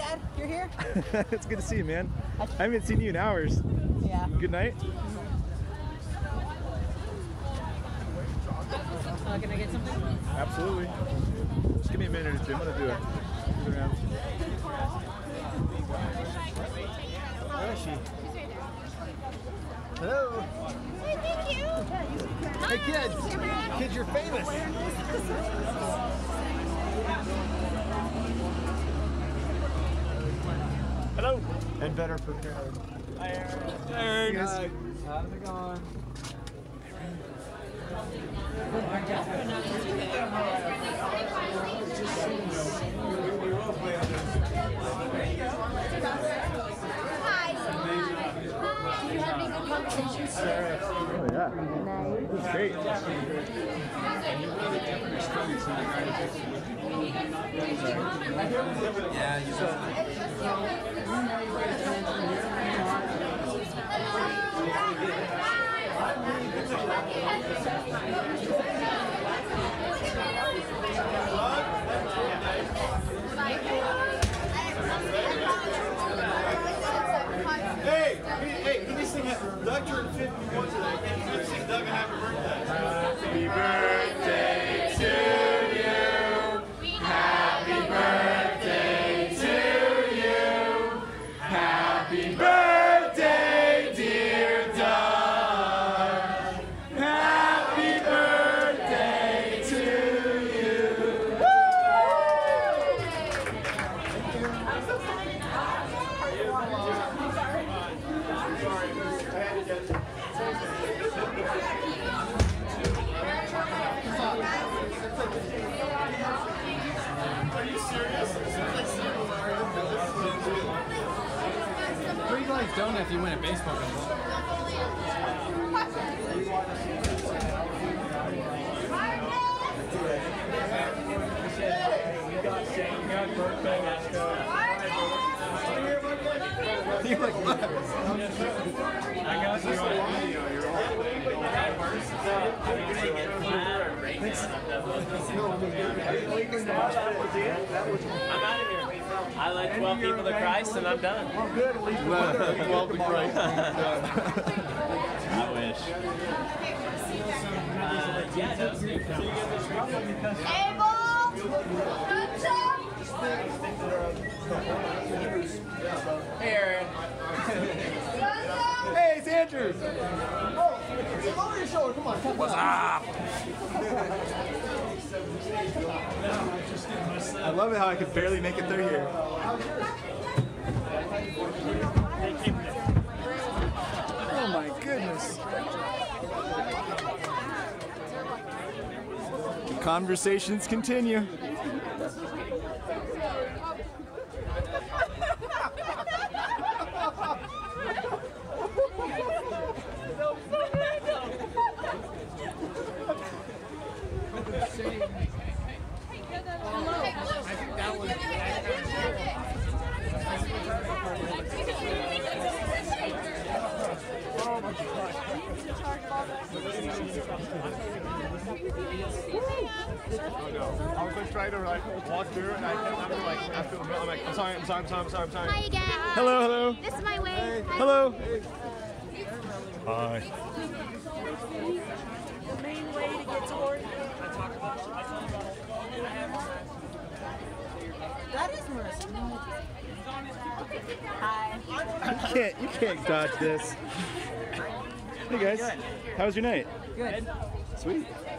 Dad. You're here? It's good to see you, man. I haven't seen you in hours. Yeah. Good night. Can I get something? Absolutely. Just give me a minute or two. I'm gonna do it. Around. Where is she? Hello. Hey, thank you. Hey, kids. Kids, you're famous. Hello. And better prepared. Hi, Aaron. Hey, guys. How's it going? Oh, yeah. That's great. Yeah, you Hey, can you sing Doug turned 51 today? Can you sing Doug a happy birthday? Happy birthday to you. Happy birthday to you. Happy birthday, dear Doug. Happy birthday to you. Are you serious? Free like donut if you win a baseball game. You're like, what? I got you on video. You're all I'm out of here. I led 12 people to Christ and I'm done. Well, good. At least 12 to Christ. I wish. Abel! Good job! Hey, Aaron. Hey, it's Andrew. over your shoulder. Come on. What's up? I love it how I could barely make it through here. Oh my goodness. The conversations continue. I was just trying to like walk through and I like after the middle, I'm like, I'm sorry. Hi again. Hello, hello. This is my way. Hello. Hi. The main way to get to work. That is Marissa. Hi. You can't dodge this. Hey guys, how was your night? Good. Sweet.